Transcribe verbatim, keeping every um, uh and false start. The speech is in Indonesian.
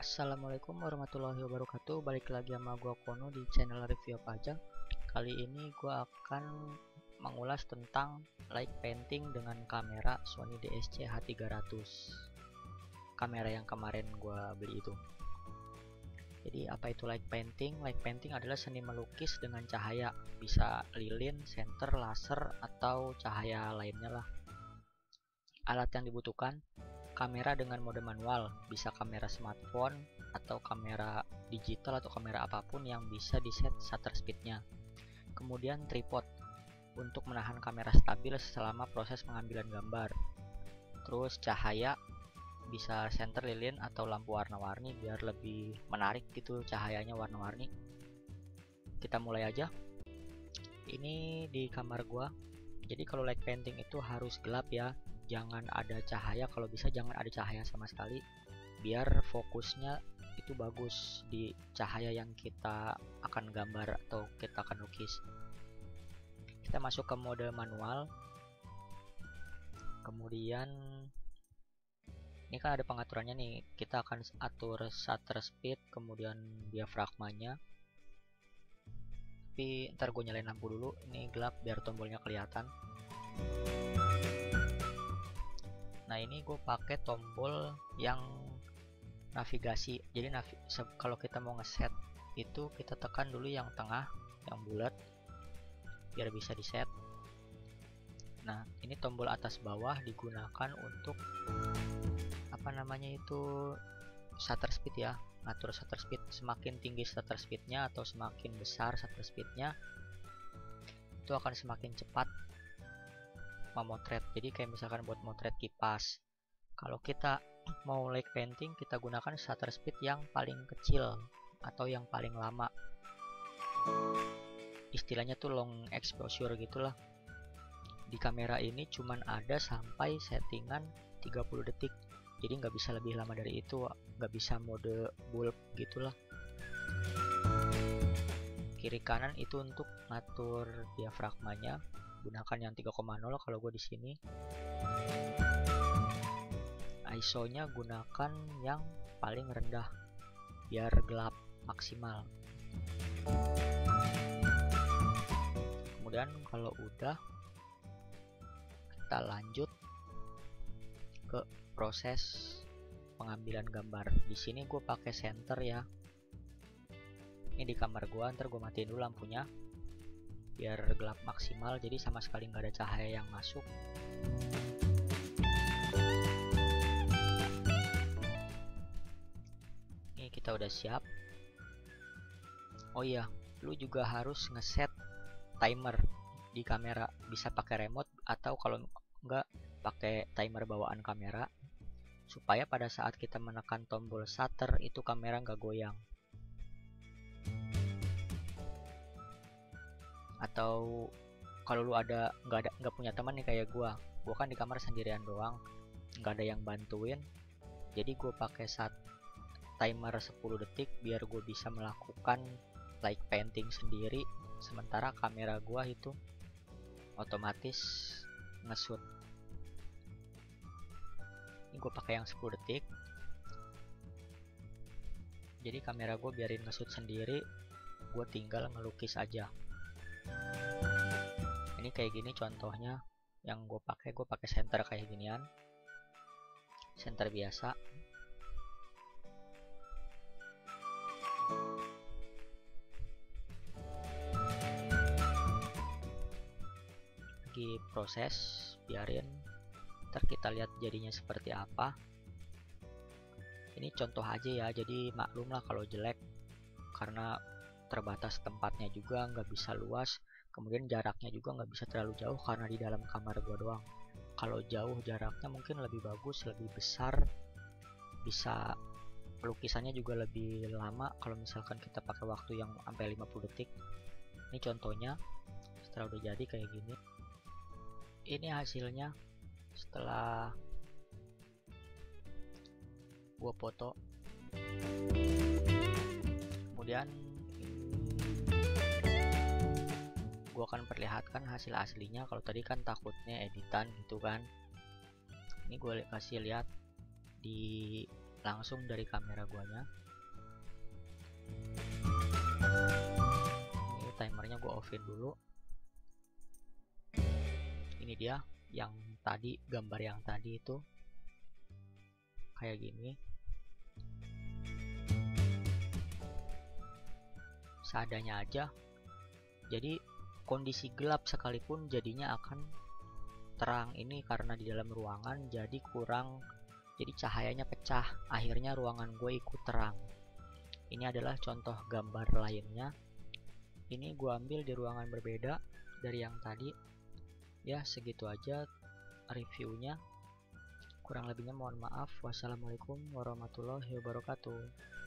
Assalamualaikum warahmatullahi wabarakatuh. Balik lagi sama gua Kono di channel review apa aja. Kali ini gua akan mengulas tentang light painting dengan kamera Sony D S C H tiga ratus, kamera yang kemarin gua beli itu. Jadi apa itu light painting? Light painting adalah seni melukis dengan cahaya, bisa lilin, senter, laser, atau cahaya lainnya lah. Alat yang dibutuhkan: kamera dengan mode manual, bisa kamera smartphone atau kamera digital atau kamera apapun yang bisa di set shutter speednya. Kemudian tripod untuk menahan kamera stabil selama proses pengambilan gambar. Terus cahaya, bisa senter, lilin, atau lampu warna-warni biar lebih menarik gitu cahayanya warna-warni. Kita mulai aja. Ini di kamar gua. Jadi kalau light painting itu harus gelap ya. Jangan ada cahaya, kalau bisa jangan ada cahaya sama sekali, biar fokusnya itu bagus di cahaya yang kita akan gambar atau kita akan lukis. Kita masuk ke mode manual, kemudian ini kan ada pengaturannya nih, kita akan atur shutter speed, kemudian diafragmanya. Tapi ntar gue nyalain lampu dulu, ini gelap biar tombolnya kelihatan. Nah ini gue pakai tombol yang navigasi. Jadi navi kalau kita mau ngeset itu kita tekan dulu yang tengah, yang bulat, biar bisa di set. Nah ini tombol atas bawah digunakan untuk apa namanya itu shutter speed ya, ngatur shutter speed. Semakin tinggi shutter speednya atau semakin besar shutter speednya, itu akan semakin cepat memotret. Jadi kayak misalkan buat motret kipas, kalau kita mau light painting kita gunakan shutter speed yang paling kecil atau yang paling lama, istilahnya tuh long exposure gitulah. Di kamera ini cuman ada sampai settingan tiga puluh detik, jadi nggak bisa lebih lama dari itu, nggak bisa mode bulb gitulah. Kiri kanan itu untuk ngatur diafragmanya, gunakan yang tiga koma nol kalau gue di sini. I S O-nya gunakan yang paling rendah biar gelap maksimal. Kemudian kalau udah, kita lanjut ke proses pengambilan gambar. Di sini gue pakai center ya. Ini di kamar gue, ntar gue matiin dulu lampunya biar gelap maksimal, jadi sama sekali nggak ada cahaya yang masuk. Ini kita udah siap. Oh iya, lu juga harus ngeset timer di kamera, bisa pakai remote atau kalau nggak pakai timer bawaan kamera, supaya pada saat kita menekan tombol shutter itu kamera nggak goyang. Atau kalau lu ada nggak ada nggak punya teman nih kayak gua gua kan di kamar sendirian doang, nggak ada yang bantuin, jadi gue pakai saat timer sepuluh detik biar gue bisa melakukan light painting sendiri, sementara kamera gua itu otomatis nge-shoot. Ini gue pakai yang sepuluh detik, jadi kamera gue biarin nge-shoot sendiri, gue tinggal ngelukis aja. Ini kayak gini contohnya yang gue pakai, gue pakai center kayak ginian, center biasa. Lagi proses, biarin, ntar kita lihat jadinya seperti apa. Ini contoh aja ya, jadi maklum lah kalau jelek karena terbatas tempatnya juga, nggak bisa luas, kemudian jaraknya juga nggak bisa terlalu jauh karena di dalam kamar gua doang. Kalau jauh jaraknya mungkin lebih bagus, lebih besar, bisa pelukisannya juga lebih lama kalau misalkan kita pakai waktu yang sampai lima puluh detik. Ini contohnya setelah udah jadi kayak gini. Ini hasilnya setelah gua foto. Kemudian gue akan perlihatkan hasil aslinya. Kalau tadi kan takutnya editan gitu kan, ini gue kasih lihat di langsung dari kamera guanya. Ini timernya gue offin dulu. Ini dia yang tadi, gambar yang tadi itu kayak gini. Seadanya aja. Jadi kondisi gelap sekalipun jadinya akan terang. Ini karena di dalam ruangan jadi kurang, jadi cahayanya pecah, akhirnya ruangan gue ikut terang. Ini adalah contoh gambar lainnya. Ini gue ambil di ruangan berbeda dari yang tadi. Ya segitu aja reviewnya, kurang lebihnya mohon maaf. Wassalamualaikum warahmatullahi wabarakatuh.